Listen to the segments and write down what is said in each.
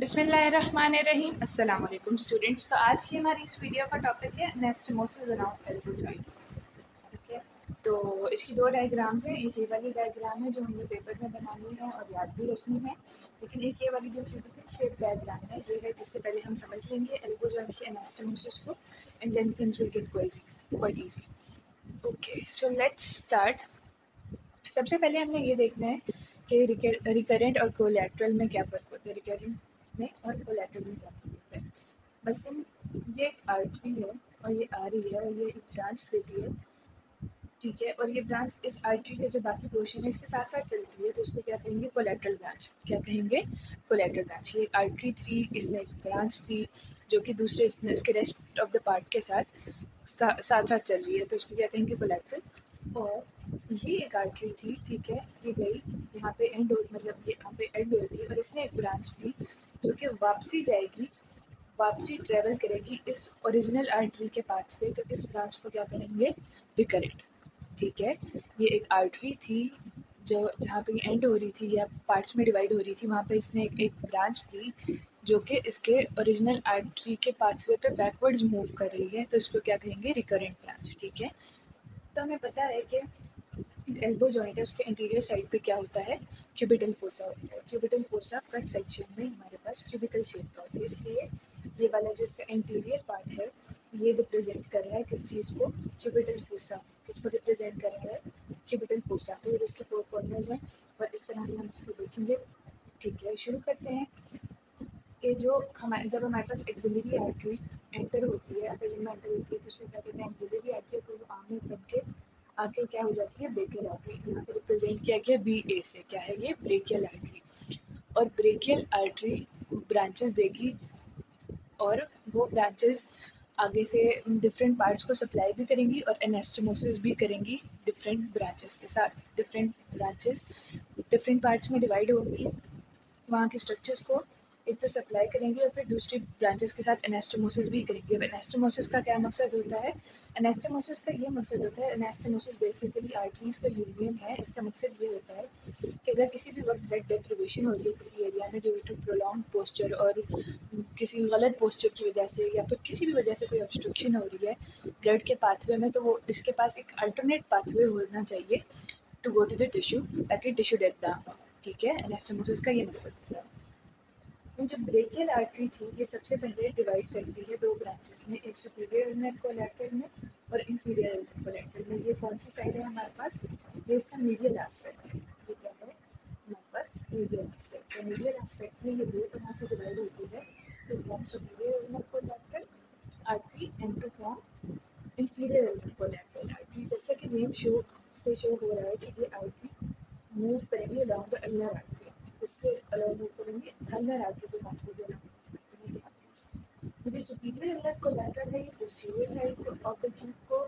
बिस्मिल्लाहिर्रहमानिर्रहीम। अस्सलाम वालेकुम स्टूडेंट्स। तो आज की हमारी इस वीडियो का टॉपिक है एनास्टोमोसिस अराउंड एल्बो जॉइंट। ठीक है, तो इसकी दो डायग्राम्स हैं। एक ये वाली डायग्राम है जो हमने पेपर में बनानी है और याद भी रखनी है, लेकिन एक ये वाली जो क्यूबिकल शेप डायग्राम है ये है, जिससे पहले हम समझ लेंगे एल्बो जॉइंट की एनास्टोमोसिस को, and then things will get quite easy. Okay, so let's start. सबसे पहले हमने ये देखना है कि रिकरेंट और कोलैटरल में क्या फ़र्क होता है। रिकरेंट में और कोलैटरल में क्या फ़र्क होता है। मसलन ये एक आर्टरी है और ये आ रही है और ये एक ब्रांच देती है, ठीक है, और ये ब्रांच इस आर्टरी के जो बाकी पोर्शन है इसके साथ साथ चलती है, तो इसको क्या कहेंगे, कोलैटरल ब्रांच। क्या कहेंगे, कोलैटरल ब्रांच। ये एक आर्टरी थी, इसने एक ब्रांच थी जो कि दूसरे इसके रेस्ट ऑफ द पार्ट के साथ साथ चल रही है, तो इसको क्या कहेंगे, कोलैटरल। और ये एक आर्टरी थी, ठीक है, ये गई यहाँ पे एंड हो, मतलब ये यहाँ पे एंड हुई थी और इसने एक ब्रांच थी जो कि वापसी जाएगी, वापसी ट्रेवल करेगी इस ओरिजिनल आर्टरी के पाथ पे, तो इस ब्रांच को क्या करेंगे, रिकरेंट। ठीक है, ये एक आर्टरी थी जो जहाँ पे एंड हो रही थी या पार्ट्स में डिवाइड हो रही थी, वहाँ पे इसने एक ब्रांच थी जो कि इसके ओरिजिनल आर्टरी के पाथवे पे बैकवर्ड्स मूव कर रही है, तो इसको क्या कहेंगे, रिकरेंट ब्रांच। ठीक है, तो हमें पता है कि एल्बो जॉइंट है, उसके इंटीरियर साइड पे क्या होता है, क्यूबिटल फोसा होता है। क्यूबिटल फोसा कट सेक्शन में हमारे पास क्यूबिकल शेप का होता है, इसलिए ये वाला जो इसका इंटीरियर पार्ट है ये रिप्रेजेंट कर रहा है किस चीज़ को, क्यूबिटल फोसा। किसको रिप्रेजेंट कर रहा है, क्यूबिटल फोसा को, और इसके फोर कॉर्नर्स हैं और इस तरह से हम इसको देखेंगे। ठीक है, शुरू करते हैं कि जो हमारे जब हमारे पास एक्सिलरी आर्टरी एंटर होती है, अगर में एंटर होती है तो उसको क्या कहते हैं, एक्सिलरी आर्टरी को वो आम में बन के आगे क्या हो जाती है, ब्रेकियल आर्टरी। यहाँ पे रिप्रेजेंट किया गया बी ए से, क्या है ये, ब्रेकियल आर्टरी। और ब्रेकियल आर्टरी ब्रांचेस देगी और वो ब्रांचेस आगे से डिफरेंट पार्ट्स को सप्लाई भी करेंगी और एनास्टोमोसिस भी करेंगी डिफरेंट ब्रांचेस के साथ। डिफरेंट ब्रांचेस डिफरेंट पार्ट्स में डिवाइड होंगी, वहाँ के स्ट्रक्चर्स को एक तो सप्लाई करेंगे और फिर दूसरी ब्रांचेस के साथ एनास्टोमोसिस भी करेंगे। अब एनास्टोमोसिस का क्या मकसद होता है, एनास्टोमोसिस का ये मकसद होता है, एनास्टोमोसिस बेसिकली आर्टरीज का यूनियन है। इसका मकसद ये होता है कि अगर किसी भी वक्त ब्लड डेप्रिवेशन हो रही है किसी एरिया में ड्यू टू प्रोलॉन्ग पोस्चर और किसी गलत पोस्चर की वजह से या फिर किसी भी वजह से कोई ऑब्स्ट्रक्शन हो रही है ब्लड के पाथवे में, तो वो इसके पास एक अल्टरनेट पाथवे होना चाहिए to go to the tissue, ताकि टिश्यू डेथ ना हो। ठीक है, एनास्टोमोसिस का ये मकसद होता है। जो ब्रेकियल आर्टरी थी ये सबसे पहले डिवाइड करती है दो ब्रांचेस में, एक सुपीरियर इनर कोलैटरल में और इंफीरियर इनर कोलैटरल में। ये कौन सी साइड है हमारे पास, ये इसका मीडियल एस्पेक्ट है। ये क्या है हमारे पास, मीडियल एस्पेक्ट। तो मीडियल एस्पेक्ट में ये दो तरह से डिवाइड होती है, to form superior inner collateral artery and to form inferior inner collateral artery. जैसा कि नेम शो से शो हो रहा है कि ये आर्टरी मूव करेंगे अलॉन्ग द अल्नर आर्टरी, इसके अलॉन्ग मूव करेंगे अल्नर आर्टरी के पाथवे पे अलॉन्ग मूव करते हैं ये आर्टरीज। ये जो सुपीरियर अल्नर कोलैटरल है ये posterior side of the tube को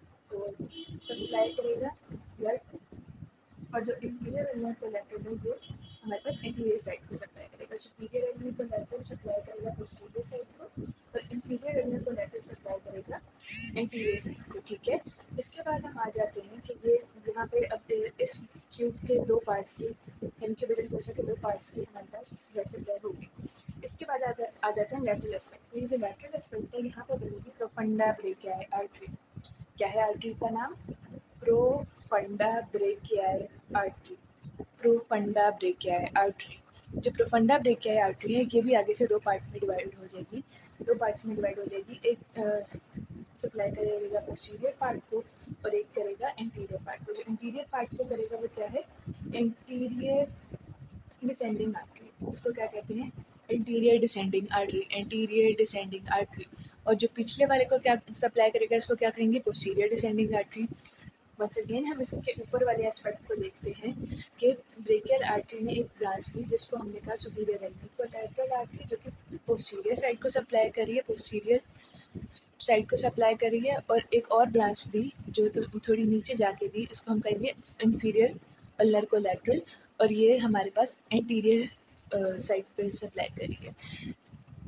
सप्लाई करेगा ब्लड, और जो इंफीरियर अल्नर कोलैटरल है ये हमारे पास इंटीरियर साइड को सप्लाई करेगा। सुपीरियर अल्नर कोलैटरल सप्लाई करेगा पोस्टीरियर साइड को और इंफीरियर अल्नर कोलैटरल सप्लाई करेगा इंटीरियर साइड को। ठीक है, इसके बाद हम आ जाते हैं कि ये यहाँ पे अब इस क्यूब के दो पार्ट्स की, क्यूबिटल फोसा के दो पार्ट्स की हमारे पास ब्लड सप्लाई होगी। इसके बाद आ जाते हैं लैटरल एस्पेक्ट। ये जो लैटरल एस्पेक्ट है यहाँ पर बनेगी प्रोफंडा ब्रेकियाई आर्टरी। क्या है आर्टरी का नाम, profunda brachii artery. Profunda brachii artery. जो प्रोफंडा ब्रेकियाई आर्टरी है ये भी आगे से दो पार्ट में डिवाइड हो जाएगी, दो पार्ट्स में डिवाइड हो जाएगी। एक सप्लाई करेगा पोस्टीरियर पार्ट को और एक करेगा इंटीरियर पार्ट को। जो इंटीरियर पार्ट को करेगा वो क्या है, इंटीरियर डिसेंडिंग आर्टरी। इसको क्या कहते हैं, interior descending artery, interior descending artery. और जो पिछले वाले को क्या सप्लाई करेगा इसको क्या कहेंगे, posterior descending artery. Once again हम इसके ऊपर वाले एस्पेक्ट को देखते हैं कि ब्रेकियल आर्टरी ने एक ब्रांच ली जिसको हमने कहा सुपीरियर अल्नर कोलैटरल आर्टरी, जो कि पोस्टीरियर साइड को सप्लाई कर रही है, पोस्टीरियर साइड को सप्लाई करी है, और एक और ब्रांच दी जो तो थोड़ी नीचे जाके दी, इसको हम कहेंगे इंफीरियर अल्नर कोलैटरल, और ये हमारे पास एंटीरियर साइड पे सप्लाई करी है।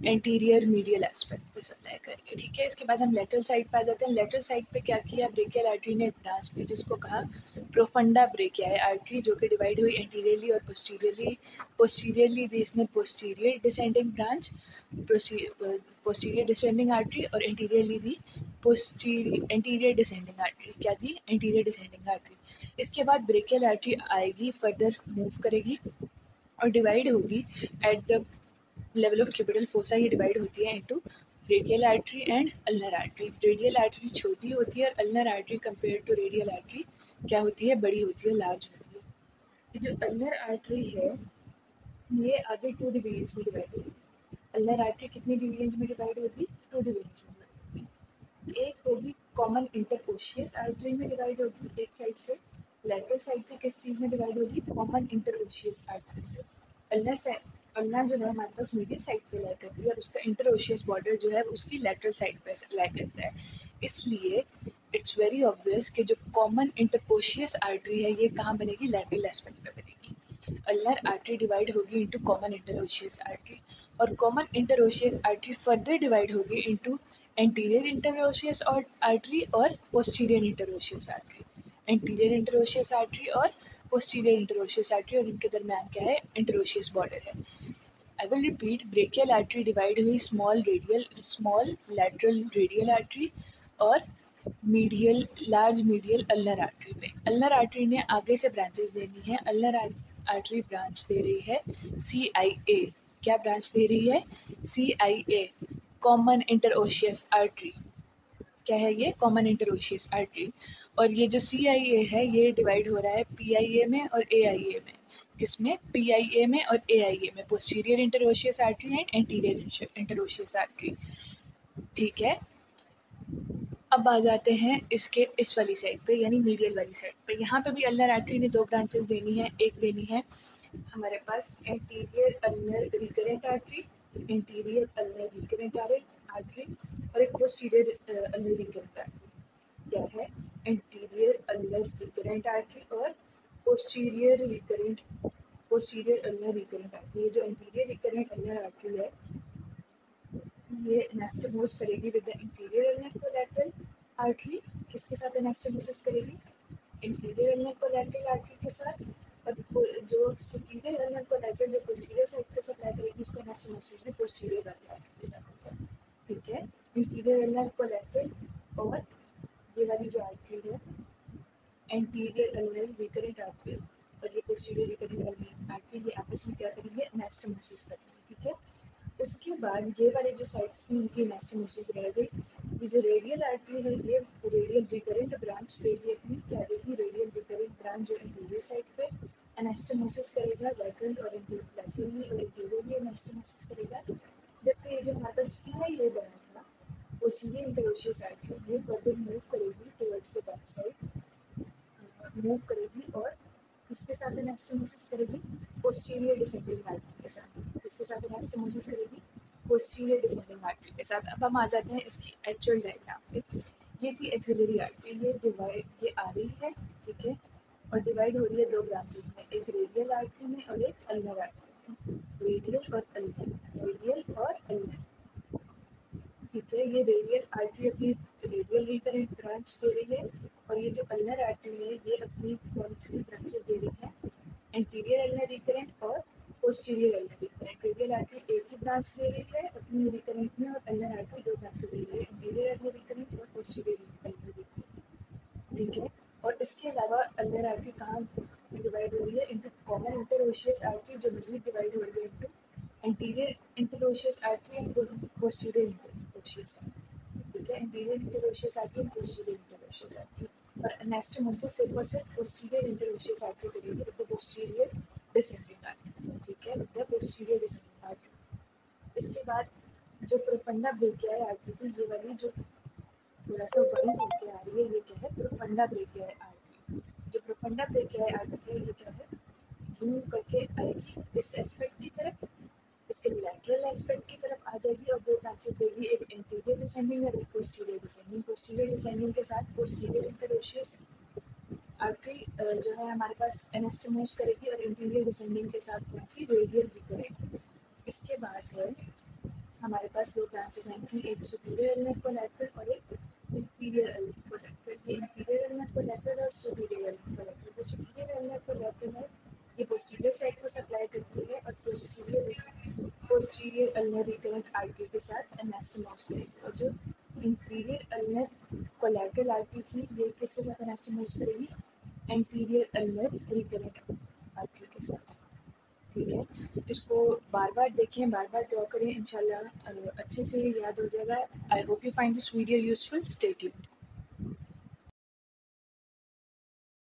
एंटीरियर मीडियल एस्पेक्ट पे सप्लाई करेंगे। ठीक है, इसके बाद हम लेटरल साइड पे आ जाते हैं। लेटरल साइड पे क्या किया, ब्रेकियल आर्टरी ने एक ब्रांच दी जिसको कहा प्रोफंडा ब्रेकियाई आर्टरी, जो कि डिवाइड हुई एंटीरियरली और पोस्टीरियरली। पोस्टीरियरली दी इसने posterior descending branch, posterior descending artery, और एंटीरियरली दी एंटीरियर डिसेंडिंग आर्टरी। क्या दी, एंटीरियर डिसेंडिंग आर्टरी। इसके बाद ब्रेकियल आर्टरी आएगी, फर्दर मूव करेगी और डिवाइड होगी at the level of cubital fossa. ही डिवाइड होती है into radial artery and ulnar artery. Radial artery छोटी होती है और ulnar artery compare to radial artery क्या होती है, बड़ी होती है, लार्ज होती है। ये जो अल्नर आर्टरी है ये आगे 2 डिवीजन्स में डिवाइड होगी। अल्नर आर्टरी कितनी डिवीजन्स में डिवाइड होगी, 2 डिवीजन्स में डिवाइड होगी। एक होगी कॉमन इंटरओशियस आर्टरी में डिवाइड होगी एक साइड से, लेटरल साइड से किस चीज़ में डिवाइड होगी, कॉमन इंटरओशियस आर्टरी से। अल्नर से अल्नर जो है हमारे पास मीडियल साइड पे लाई करती है और उसका इंटरओशियस बॉर्डर जो है उसकी लेटरल साइड पे लाई करता है। इसलिए इट्स वेरी ऑब्वियस कि जो कॉमन इंटरओशियस आर्टरी है ये कहाँ बनेगी, लेटरल एस्पेक्ट पे बनेगी। अल्नर आर्टरी डिवाइड होगी इनटू कॉमन इंटरओशियस आर्टरी, और common interosseous artery further divide होगी इनटू एंटीरियर इंटरओशियस आर्टरी और posterior interosseous artery. Anterior interosseous artery और पोस्टीरियर इंटरओशियस आर्टरी, और इनके दरमियान क्या है, इंटरओशियस बॉर्डर है। I will repeat, brachial artery divide हुई स्मॉल लैटरल रेडियल आर्टरी और medial large medial ulnar artery में। अल्नर आर्टरी ने आगे से ब्रांचेस देनी है। अल्नर आर्टरी ब्रांच दे रही है CIA। क्या ब्रांच दे रही है, CIA, कॉमन इंटरओशियस आर्टरी। क्या है ये, कॉमन इंटरओशियस आर्टरी। और ये जो CIA है ये डिवाइड हो रहा है PIA में और AIA में। किसमें, PIA में और AIA में, posterior interosseous artery and anterior interosseous artery. ठीक है, अब आ जाते हैं इसके इस वाली साइड पे, यानी मीडियल वाली साइड पे। यहाँ पे भी अल्नर आर्टरी ने 2 ब्रांचेस देनी है। एक देनी है हमारे पास anterior ulnar recurrent artery, anterior ulnar recurrent artery, और एक पोस्टीरियर अल्नर रिकरेंट आर्टरी। क्या है, एंटीरियर अल्नर रिकरेंट आर्टरी और पोस्टीरियर अल्नर रिकरेंट आर्टरी। ये जो एंटीरियर रिकरेंट अल्नर आर्टरी है ये एनास्टोमोस करेगी with the inferior ulnar collateral artery. किसके साथ एनास्टोमोसिस करेगी, इंफीरियर अल्नर कोलैटरल आर्टरी के साथ, और जो सुपीरियर अल्नर कोलैटरल जो पोस्टीरियर साइड पे सप्लाई करेगी उसको एनास्टोमोसिस भी पोस्टीरियर आर्टरी के साथ होगा। ठीक है, इंफीरियर अल्नर कोलैटरल और ये वाली जो आर्टरी है एंटीरियर अल्नर रिकरेंट आर्टरी और ये पोस्टीरियर रिकरेंट अल्नर आर्टरी, ये आपस में क्या करेंगे, एनास्टोमोसिस करेंगे। ठीक है, उसके बाद ये वाले जो साइड्स थी उनकी एनास्टोमोसिस रह गई। ये जो रेडियल आर्टरी है ये रेडियल रिकरेंट ब्रांच देगी अपनी, क्या देगी, रेडियल रिकरेंट ब्रांच जो इंटीरियर साइड पे एनास्टोमोसिस करेगा, लैटरल और लैटरली और इंटीरियरली एनास्टोमोसिस करेगा। जबकि ये जो हमारे पास PIA बना था पोस्टीरियर इंटरओशियस आर्टरी ये फर्दर मूव करेगी towards the back side, move करेगी और किसके साथ एनास्टोमोसिस करेगी, पोस्टीरियर डिसेंडिंग आर्टरी के साथ। किसके साथ एनास्टोमोसिस करेगी, पोस्टीरियर डिसेंडिंग आर्टरी के साथ। अब हम आ जाते हैं इसकी एक्चुअल डायग्राम पे। ये थी एक्सिलरी आर्टरी, ये आ रही है, ठीक है, और डिवाइड हो रही है 2 ब्रांचेस में, एक रेडियल आर्टरी में और एक अल्नर आर्टरी में। रेडियल और अल्नर। ठीक है, ये रेडियल आर्टरी अपनी रेडियल रिकरेंट ब्रांच दे रही है और ये जो अल्नर आर्टरी है ये अपनी कौन सी ब्रांचेस दे रही है, एंटीरियर अल्नर रिकरेंट और posterior ulnar recurrent. Radial artery एक ही ब्रांच दे रही है अपनी रिकरेंट में और अल्नर आर्टरी 2 ब्रांचेस दे रही है, एंटीरियर अल्नर रिकरेंट और पोस्टीरियर अल्नर रिकरेंट। ठीक है, और इसके अलावा अल्नर आर्टरी कहाँ डिवाइड हो रही है, इनटू कॉमन इंटरओशियस आर्टरी जो मजीद डिवाइड हो रही है into anterior interosseous artery and posterior interosseous artery. ठीक है, anterior interosseous artery and posterior interosseous artery, और एनास्टोमोसिस सिर्फ और सिर्फ पोस्टीरियर इंटरओशियस आर्टरी करेगी with the posterior descending artery. ठीक है, with the posterior descending artery. इसके बाद जो प्रोफंडा ब्रेकियाई आर्टरी थी ये वाली जो थोड़ा सा बड़ी होकर आ रही है ये क्या है, प्रोफंडा ब्रेकियाई आर्टरी। जो प्रोफंडा ब्रेकियाई आर्टरी है ये क्या है, मूव करके आएगी इस एस्पेक्ट की तरफ, इसके लैटरल एस्पेक्ट की तरफ आ जाएगी और 2 ब्रांचेस देगी, एक एंटीरियर डिसेंडिंग और एक पोस्टीरियर डिसेंडिंग। पोस्टीरियर डिसेंडिंग के साथ पोस्टीरियर इंटरओशियस आर्टरी जो है हमारे पास एनास्टोमोस करेगी और इंटीरियर डिसेंडिंग के साथ कौन सी, रेडियल रिकरेंट। इसके बाद है हमारे पास दो ब्रांचेस आई थी, एक सुपीरियर एल्नर कोलैटरल और एक इंफीरियर एल्नर कोलैटरल। ये इंफीरियर एल्नर कोलैटरल और सुपीरियर एल्नर कोलैटरल, जो सुपीरियर एल्नर कोलैटरल है ये पोस्टीरियर साइड को सप्लाई करती है और पोस्टीरियर अल्नर रिकरेंट आर्टरी के साथ एनास्टोमोस करेगी, और जो इंफीरियर अल्नर कोलैटरल आर्टरी थी ये किसके साथ एनास्टोमोस करेगी, एंटीरियर अल्नर रिकरेंट आर्टरी के साथ। ठीक है, इसको बार बार देखें, बार बार ड्रॉ करें, इंशाल्लाह अच्छे से याद हो जाएगा। I hope you find this video useful. Stay tuned.